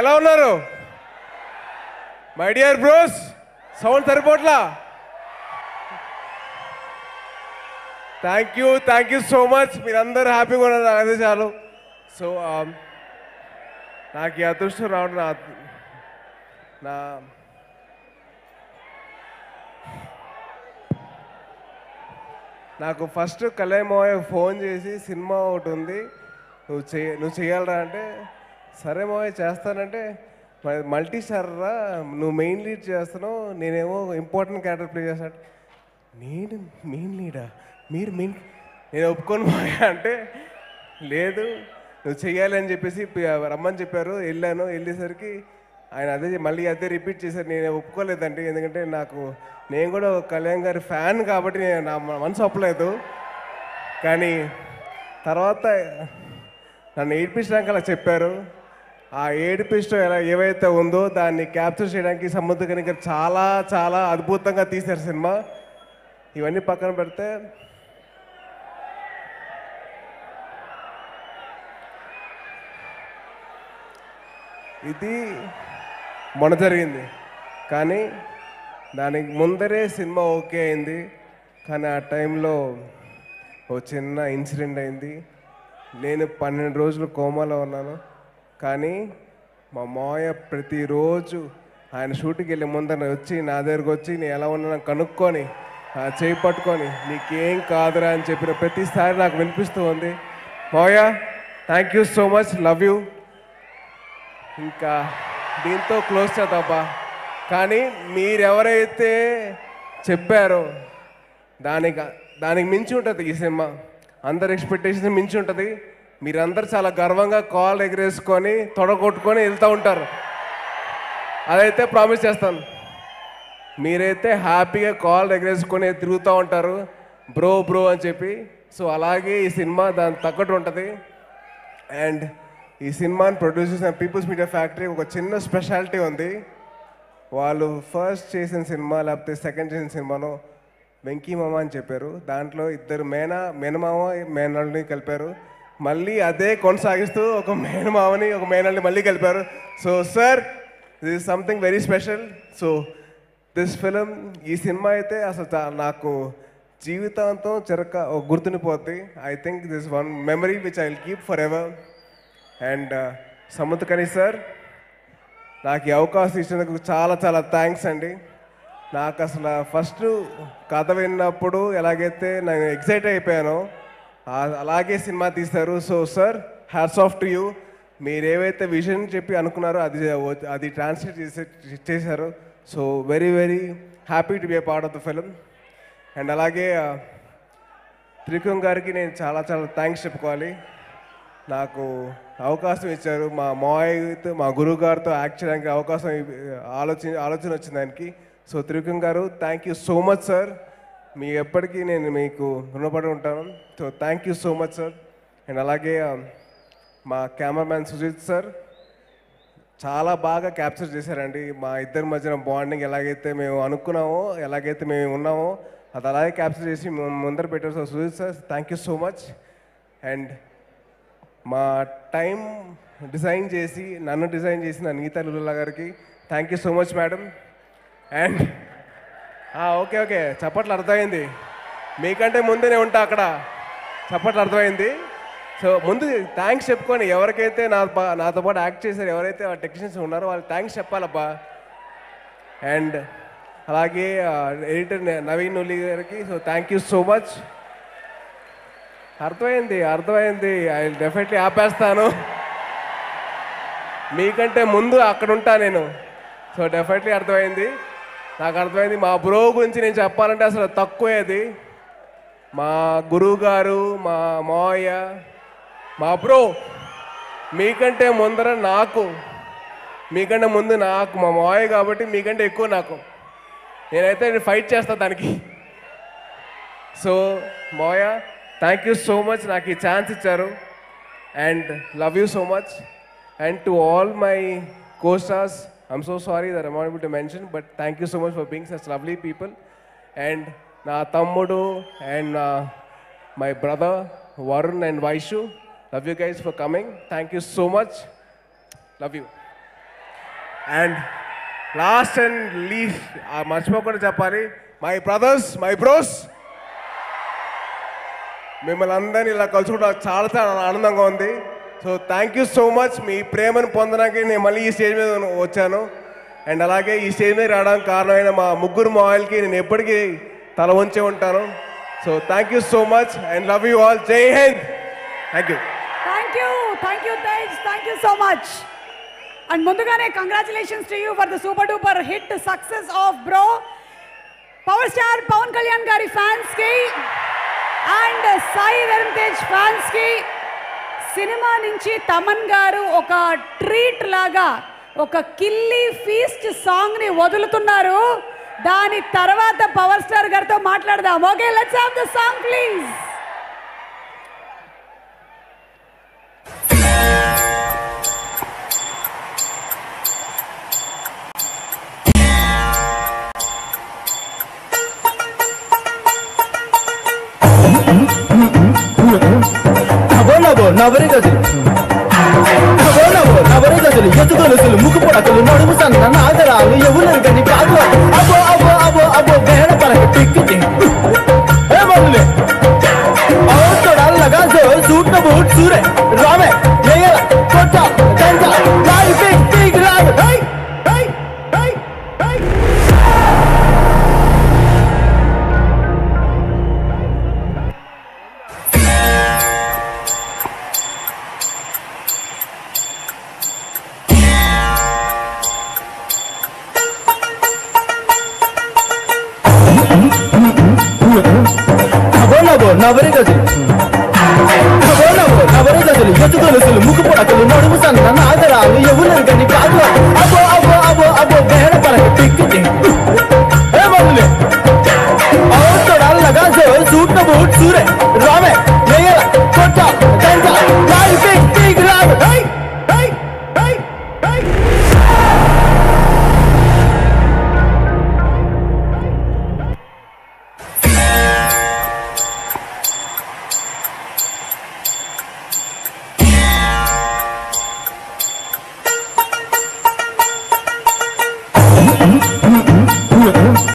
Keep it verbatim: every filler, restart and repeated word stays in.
ఎలా ఉన్నారు my dear bros? Sound సరిపోట్లా. Thank you thank you so much. మీరందరూ హ్యాపీగా ఉన్నారు, అదే చాలు. సో నాకు ఈ అదృష్టం రావడం నా నా నాకు ఫస్ట్ కళ్యాణ్ ఫోన్ చేసి సినిమా ఒకటి ఉంది, నువ్వు చేయ నువ్వు చేయాలరా అంటే, సరే మోయ చేస్తానంటే, మల్టీ స్టార్ రా, నువ్వు మెయిన్ లీడ్ చేస్తున్నావు, నేనేమో ఇంపార్టెంట్ క్యారెక్టర్ ప్లే చేస్తాను. నేను మెయిన్ లీడా? మీరు మెయిన్? నేను ఒప్పుకొని పోయా అంటే, లేదు నువ్వు చెయ్యాలి అని చెప్పేసి రమ్మని చెప్పారు. వెళ్ళాను. వెళ్ళేసరికి ఆయన అదే మళ్ళీ అదే రిపీట్ చేశారు. నేను ఒప్పుకోలేదండి, ఎందుకంటే నాకు నేను కూడా కళ్యాణ్ గారి ఫ్యాన్ కాబట్టి నేను నా మనసు ఒప్పలేదు. కానీ తర్వాత నన్ను ఏడిపించడానికి అలా చెప్పారు. ఆ ఏడిపిష్టం ఎలా ఏవైతే ఉందో దాన్ని క్యాప్చర్ చేయడానికి సముద్రకని గారు చాలా చాలా అద్భుతంగా తీశారు సినిమా. ఇవన్నీ పక్కన పెడితే ఇది మొన్న జరిగింది, కానీ దానికి ముందరే సినిమా ఓకే అయింది. కానీ ఆ టైంలో ఓ చిన్న ఇన్సిడెంట్ అయింది. నేను పన్నెండు రోజులు కోమాలో ఉన్నాను. కానీ మా మావయ్య ప్రతిరోజు ఆయన షూటింగ్కి వెళ్ళే ముందర వచ్చి నా దగ్గరకు వచ్చి నేను ఎలా ఉన్నానో కనుక్కొని చేయి పట్టుకొని నీకేం కాదురా అని చెప్పిన ప్రతిసారి నాకు వినిపిస్తూ ఉంది. మావయ్య thank you so much, love you. ఇంకా దీంతో క్లోజ్ చేద్దామా. కానీ మీరెవరైతే చెప్పారో దానికి దానికి మించి ఉంటుంది ఈ సినిమా. అందరి ఎక్స్పెక్టేషన్ మించి ఉంటుంది. మీరందరూ చాలా గర్వంగా కాల్ ఎగరేసుకొని తొడగొట్టుకొని వెళ్తూ ఉంటారు. అదైతే ప్రామిస్ చేస్తాను. మీరైతే హ్యాపీగా కాల్ ఎగరేసుకొని తిరుగుతూ ఉంటారు బ్రో బ్రో అని చెప్పి. సో అలాగే ఈ సినిమా దాని తగ్గట్టు ఉంటుంది. అండ్ ఈ సినిమాని ప్రొడ్యూస్ చేసిన పీపుల్స్ మీడియా ఫ్యాక్టరీ ఒక చిన్న స్పెషాలిటీ ఉంది. వాళ్ళు ఫస్ట్ చేసిన సినిమా లేకపోతే సెకండ్ చేసిన సినిమాలో వెంకీ మామ అని చెప్పారు. దాంట్లో ఇద్దరు మేనా మేనమామ మేనల్ని కలిపారు. మళ్ళీ అదే కొనసాగిస్తూ ఒక మేనమామని ఒక మేనల్ని మళ్ళీ కలిపారు. So sir, this is something very special. So this film, ఈ సినిమా అయితే అసలు నాకు జీవితాంతం చిరక గుర్తుండిపోద్ది. I think this one memory which I will keep forever. And Samuthirakani sir, నాకు ఈ అవకాశం ఇచ్చినందుకు చాలా చాలా థ్యాంక్స్ అండి. నాకు అసలు ఫస్ట్ కథ విన్నప్పుడు ఎలాగైతే నేను ఎక్సైట్ అయిపోయానో అలాగే సినిమా తీశారు. So sir, hats off to you. మీరు ఏవైతే విజన్ చెప్పి అనుకున్నారో అది అది ట్రాన్స్లేట్ చేసే చేశారు. So very very happy to be a part of the film. And అలాగే త్రివిక్రమ్ గారికి నేను చాలా చాలా థ్యాంక్స్ చెప్పుకోవాలి. నాకు అవకాశం ఇచ్చారు. మా మావయ్యతో మా గురువు గారితో యాక్ట్ చేయడానికి అవకాశం ఆలోచన ఆలోచన వచ్చింది ఆయనకి. So Trivikram garu, thank you so much sir. మీ ఎప్పటికీ నేను మీకు రుణపడి ఉంటాను. So thank you so much sir. And అలాగే మా కెమెరామ్యాన్ సుజిత్ సార్ చాలా బాగా క్యాప్చర్ చేశారండి. మా ఇద్దరి మధ్యన బాండింగ్ ఎలాగైతే మేము అనుకున్నామో, ఎలాగైతే మేము ఉన్నామో అది అలాగే క్యాప్చర్ చేసి ముందర పెట్టారు. So Sujith sir, thank you so much. And మా టైం డిజైన్ చేసి నన్ను డిజైన్ చేసిన నీతా లుల్లా గారికి thank you so much madam. And okay okay చప్పట్లు అర్థమైంది. మీకంటే ముందే ఉంటా అక్కడ. చప్పట్లు అర్థమైంది. సో ముందు థ్యాంక్స్ చెప్పుకొని ఎవరికైతే నా నాతో పాటు యాక్ట్ చేశారు, ఎవరైతే టెక్నీషియన్స్ ఉన్నారో వాళ్ళకి థ్యాంక్స్ చెప్పాలబ్బా. అండ్ అలాగే ఎడిటర్ నవీన్ నులి గారికి so thank you so much. అర్థమైంది అర్థమైంది ఐ డెఫినెట్లీ ఆపేస్తాను. మీకంటే ముందు అక్కడ ఉంటా నేను. సో డెఫినెట్లీ అర్థమైంది, నాకు అర్థమైంది. మా బ్రో గురించి నేను చెప్పాలంటే అసలు తక్కువేది. మా గురువు గారు, మా మావయ్య, మా బ్రో మీకంటే ముందర నాకు, మీకంటే ముందు నాకు మా మావయ్య కాబట్టి మీకంటే ఎక్కువ నాకు. నేనైతే ఫైట్ చేస్తా దానికి. సో మావయ్య, థ్యాంక్ యూ సో మచ్ నాకు ఈ ఛాన్స్ ఇచ్చారు. And love you so much. And to all my co-stars, I'm so sorry that I'm not able to mention, but thank you so much for being such lovely people. And na tammudu and uh, my brother Varun and Vaishu, love you guys for coming. Thank you so much. Love you. And last and least మర్చిపోకుండా చెప్పాలి, my brothers, my bros, మిమ్మల్ని అందరినీ ఇలా కలుసుకోవడం నాకు చాలా చాలా ఆనందంగా ఉంది. So thank you so much. మీ ప్రేమను పొందడానికి నేను మళ్ళీ ఈ స్టేజ్ మీద వచ్చాను. అండ్ అలాగే ఈ స్టేజ్ మీద రావడానికి కారణమైన మా ముగ్గురు మాయిల్కి నేను ఎప్పటికీ తల వంచే ఉంటాను. So thank you so much and love you all. Jai Hind. Thank you thank you thank you Tej, thank you so much. And ముందుగానే congratulations to you for the super duper hit success of Bro. Power star Pawan Kalyan గారి ఫ్యాన్స్కి and Sai Dharam Tej ఫ్యాన్స్కి cinema నుంచి తమన్ గారు ఒక treat లాగా ఒక కిల్లీ feast సాంగ్ని వదులుతున్నారు. దాని తర్వాత పవర్ స్టార్ గారితో మాట్లాడదాం. Okay, let's have the song please. నవరి గజలు నవరి గజలు ఎత్తుగొలుసులు ముక్కు పొడకలు నడుము సన్న నాగరాలు ఎవరు గని కాదు. అబో అబో అబో అబో బేడ పరక టిక్కి ఏ బాబులే అవతోడల్లగా జోర్ సూట్ న బూట్ సూరే రామే ఏయల కొట్ట కంట లాయి బిగ్ బిగ్ లాయి హై హై హై హై. నవరి గజలు నవరి గజలు ఎత్తుగొలుసులు ముక్కు పొడకలు నడుము సన్న నాగరాలు ఎవరు గని కాదు.